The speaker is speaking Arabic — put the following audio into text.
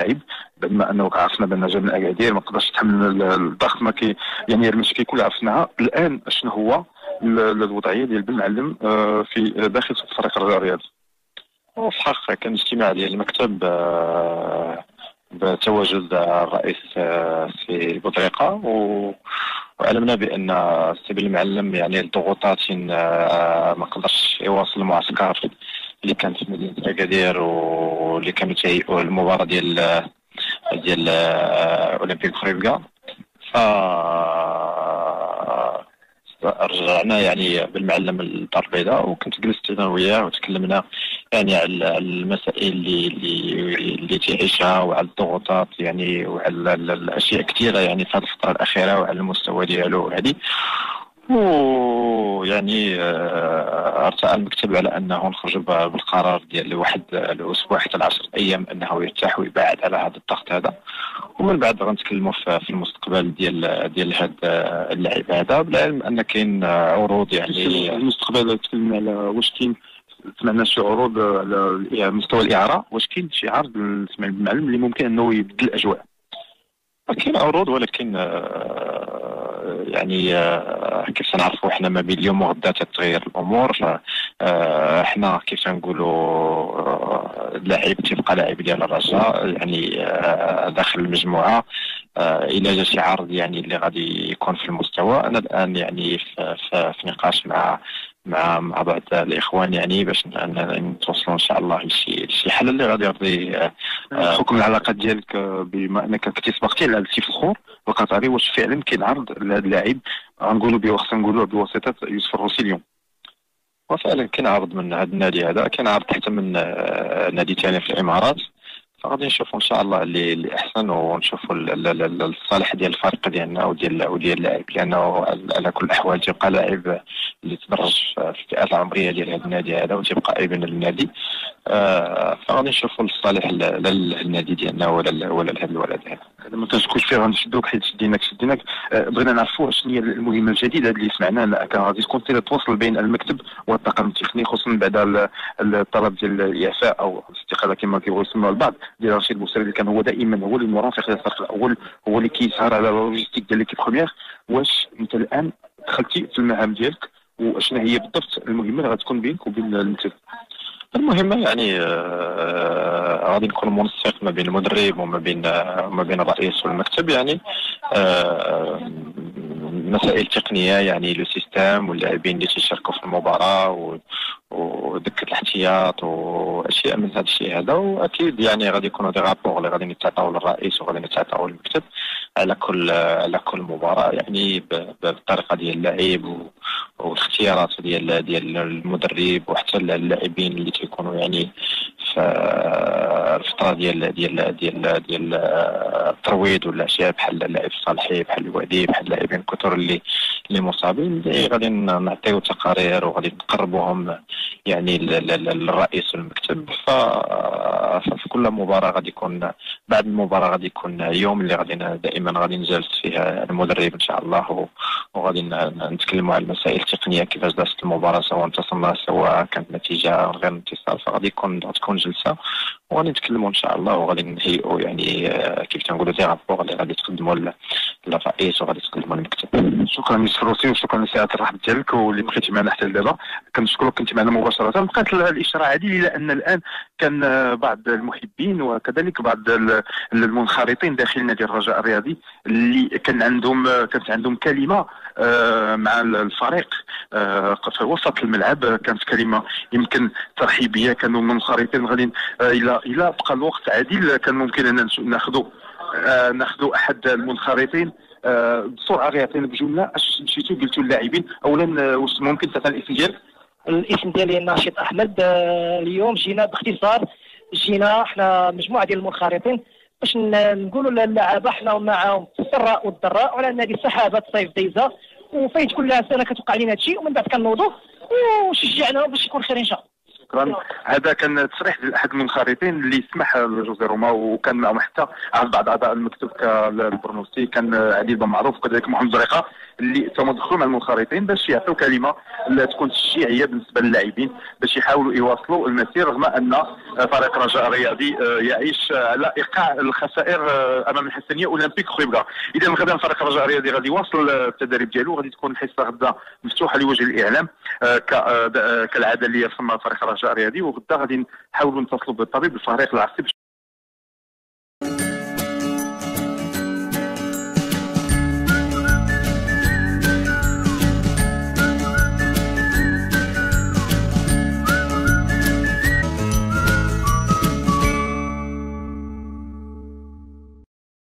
اللاعب، بما انه عرفنا بان جاب من اكادير ما قدرش يتحمل الضغط، ما كي يعني المشكل كلها عرفناها. الان شنو هو الوضعيه ديال بن معلم في داخل فريق الرجاء الرياضي؟ وفي الحقيقة كان اجتماع ديال المكتب بتواجد الرئيس في بوطريقة، وعلمنا بأن السي بن المعلم يعني الضغوطات ما قدرش يواصل المعسكر اللي كانت في مدينة أكادير، واللي كانوا تيهيئوا المباراة ديال أولمبيك خريبكا. ف رجعنا يعني بالمعلم للدار البيضاء، وكنت جلست انا وياه وتكلمنا يعني على المسائل اللي تعيشها، وعلى الضغوطات يعني، وعلى الاشياء كثيره يعني في هذه الفتره الاخيره، وعلى المستوى ديالو هذه. ويعني ارتأى المكتب على انه نخرج بالقرار ديال واحد الاسبوع حتى 10 ايام انه يرتاح ويبعد على هذا الضغط هذا، ومن بعد غنتكلموا في المستقبل ديال هذا اللاعب هذا، بالعلم ان كاين عروض يعني المستقبل. تكلمنا على واش كاين، سمعنا شي عروض على مستوى الاعاره، واش كاين شي عرض نسمع المعلم اللي ممكن انه يبدل الاجواء؟ كاين عروض، ولكن يعني كيف سنعرفوا احنا ما بين اليوم وغدا تتغير الامور. احنا كيف سنقولوا اللاعب تيبقى لاعب ديال الرجاء يعني داخل المجموعه. الى جا شي عرض يعني اللي غادي يكون في المستوى، انا الان يعني في نقاش مع بعض الاخوان يعني باش نتوصلوا ان شاء الله لشي حل اللي غادي يرضي حكم العلاقات ديالك، بما انك كنتي سبقتي على السي فخور القطري، واش فعلا كاين عرض لهذا اللاعب غنقولوا خصنا بواسطه يوسف الروسي اليوم؟ وفعلا كاين عرض من هذا النادي هذا، كاين عرض حتى من نادي ثاني في الامارات. فغادي نشوفوا ان شاء الله اللي احسن، ونشوفوا الصالح ديال الفريق ديالنا وديال اللاعب، لانه على كل الاحوال تيبقى لاعب اللي تدرج في الفئات العمريه ديال هذا النادي هذا، وتيبقى ابن للنادي. فغادي نشوفوا الصالح للنادي ديالنا ولا لهذا الولد هذا. ما تنشكوش فيه غنشدوك حيت شديناك. بغينا نعرفوا شنو هي المهمه الجديده اللي سمعنا كان غادي تكون تواصل بين المكتب والطاقم التقني، خصوصا بعد الطلب ديال الاعفاء او الاستقاله كما كيبغيو يسموها البعض ديال رشيد بوسري، اللي كان هو دائما هو المرافق ديال الفريق الاول، هو اللي كيسهر على اللوجيستيك ديال ليكيب بروميير. واش انت الان دخلتي في المهام ديالك، وشنو هي بالضبط المهمه اللي غتكون بينك وبين المكتب؟ المهمة يعني غادي نكون منسق ما بين المدرب وما بين الرئيس والمكتب، يعني مسائل تقنية يعني لو سيستم واللاعبين اللي تيشاركوا في المباراة ودكة الاحتياط واشياء من هذا الشيء هذا. واكيد يعني غادي يكونوا دي رابور اللي غادي نتعطاو للرئيس وغادي نتعطاو للمكتب على كل مباراة، يعني بالطريقة ديال اللاعب والاختيارات ديال المدرب، وحتى اللاعبين اللي تيكونوا يعني في الفترة ديال الترويض ولا اشياء بحال اللاعب الصالحي، بحال الوادي، بحال اللاعبين الكثر اللي مصابين، اللي غادي نعطيو تقارير وغادي نقربوهم يعني للرئيس والمكتب. ففي كل مباراة غادي يكون بعد المباراة غادي يكون يوم اللي دائما غادي نجلس فيها المدرب ان شاء الله، وغادي نتكلموا على المسائل التقنية كيفاش دازت المباراة، سواء انتصرنا سواء كانت نتيجة غير انتصار. فغادي تكون جلسة وغادي نتكلموا ان شاء الله، وغادي نهيئوا يعني كيف تنقولوا دي رابور اللي غادي تقدموا للرئيس وغادي تقدموا للمكتب. شكرا يوسف الروسي، وشكرا لسعه الرحب ديالك واللي بقيتي معنا حتى لدابا. كنشكرك كنت معنا مباشره. بقات الاشاره هذه لان الان كان بعض المحبين وكذلك بعض المنخرطين داخل نادي الرجاء الرياضي اللي كانت عندهم كلمه مع الفريق في وسط الملعب، كانت كلمه يمكن ترحيبيه. كانوا منخرطين غادي الى بقى الوقت عادل كان ممكن ان ناخذوا احد المنخرطين بسرعه غير يعطينا بجمله اش مشيتوا قلتوا للاعبين. اولا واش ممكن تعطينا الاسم ديالك؟ الاسم ديالي ناشط احمد. اليوم جينا باختصار، جينا احنا مجموعه ديال المنخرطين باش نقولوا للاعبه احنا معاهم في السراء والضراء، وعلى نادي السحابه صيف دايزه وفايت كل سنه كتوقع علينا هادشي، ومن بعد كنوضوا وشجعناهم باش يكون خير ان شاء الله. شكرا. هذا كان تصريح ديال احد المنخرطين اللي سمح لجوزي روما، وكان معهم حتى بعض اعضاء المكتب كالبرنوسي، كان عديد بن معروف وكذلك محمد زريقه، اللي تم دخلوا مع المنخرطين باش يعطيو كلمه تكون تشجيعيه بالنسبه للاعبين باش يحاولوا يواصلوا المسير، رغم ان فريق رجاء الرياضي يعيش على ايقاع الخسائر امام الحسنيه اولمبيك خريبكا. اذا غدا فريق رجاء الرياضي غادي يواصل التدريب ديالو، غادي تكون الحصه غدا مفتوحه لوجه الاعلام كالعاده اللي يرسم فريق رجاء الرياضي، وغدا غادي نحاولوا نتصلوا بالطبيب الفريق العصيب